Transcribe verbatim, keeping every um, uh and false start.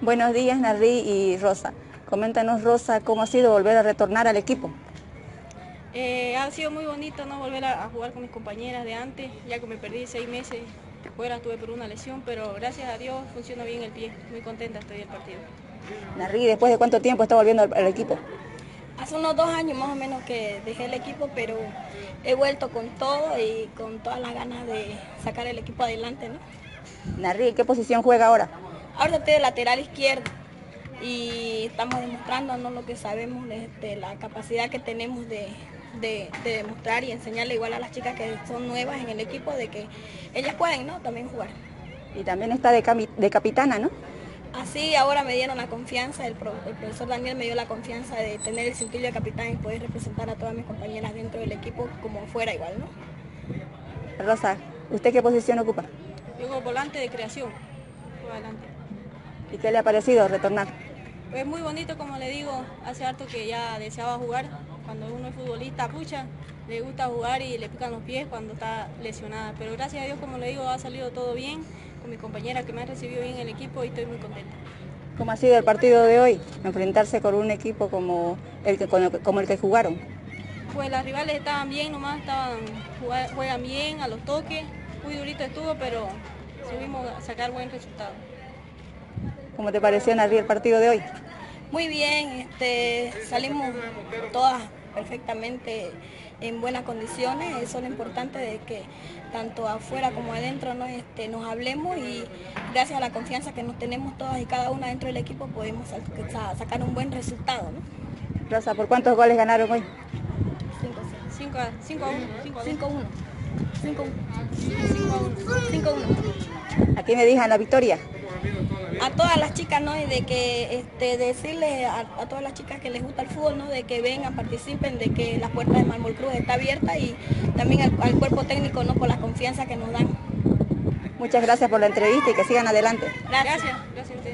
Buenos días, Narri y Rosa. Coméntanos, Rosa, ¿cómo ha sido volver a retornar al equipo? Eh, ha sido muy bonito no volver a, a jugar con mis compañeras de antes, ya que me perdí seis meses fuera, estuve por una lesión, pero gracias a Dios funciona bien el pie. Muy contenta estoy del partido. Narri, ¿después de cuánto tiempo está volviendo al, al equipo? Hace unos dos años más o menos que dejé el equipo, pero he vuelto con todo y con todas las ganas de sacar el equipo adelante, ¿no? Narri, ¿qué posición juega ahora? Ahora estoy de lateral izquierdo y estamos demostrándonos lo que sabemos, de, de la capacidad que tenemos de, de, de demostrar y enseñarle igual a las chicas que son nuevas en el equipo, de que ellas pueden, ¿no?, también jugar. Y también está de, de capitana, ¿no? Así ahora me dieron la confianza, el, pro, el profesor Daniel me dio la confianza de tener el cintillo de capitán y poder representar a todas mis compañeras dentro del equipo como fuera igual, ¿no? Rosa, ¿usted qué posición ocupa? Yo como volante de creación, adelante. ¿Y qué le ha parecido retornar? Pues muy bonito, como le digo, hace harto que ya deseaba jugar. Cuando uno es futbolista, pucha, le gusta jugar y le pican los pies cuando está lesionada. Pero gracias a Dios, como le digo, ha salido todo bien, con mis compañeras que me han recibido bien en el equipo y estoy muy contenta. ¿Cómo ha sido el partido de hoy? Enfrentarse con un equipo como el que, como el que jugaron. Pues las rivales estaban bien, nomás estaban, juegan bien a los toques, muy durito estuvo, pero subimos a sacar buen resultado. ¿Cómo te pareció, Narri, el partido de hoy? Muy bien, este, salimos todas perfectamente en buenas condiciones. Eso es lo importante, de que tanto afuera como adentro, ¿no?, este, nos hablemos, y gracias a la confianza que nos tenemos todas y cada una dentro del equipo podemos sacar un buen resultado, ¿no? Rosa, ¿por cuántos goles ganaron hoy? cinco a uno. cinco a uno. cinco a uno. ¿A quién le dejan la victoria? A todas las chicas, ¿no?, y de que este, decirles a, a todas las chicas que les gusta el fútbol, ¿no?, de que vengan, participen, de que la puerta de Mármol Cruz está abierta, y también al, al cuerpo técnico, ¿no?, por la confianza que nos dan. Muchas gracias por la entrevista y que sigan adelante. Gracias. Gracias. Gracias.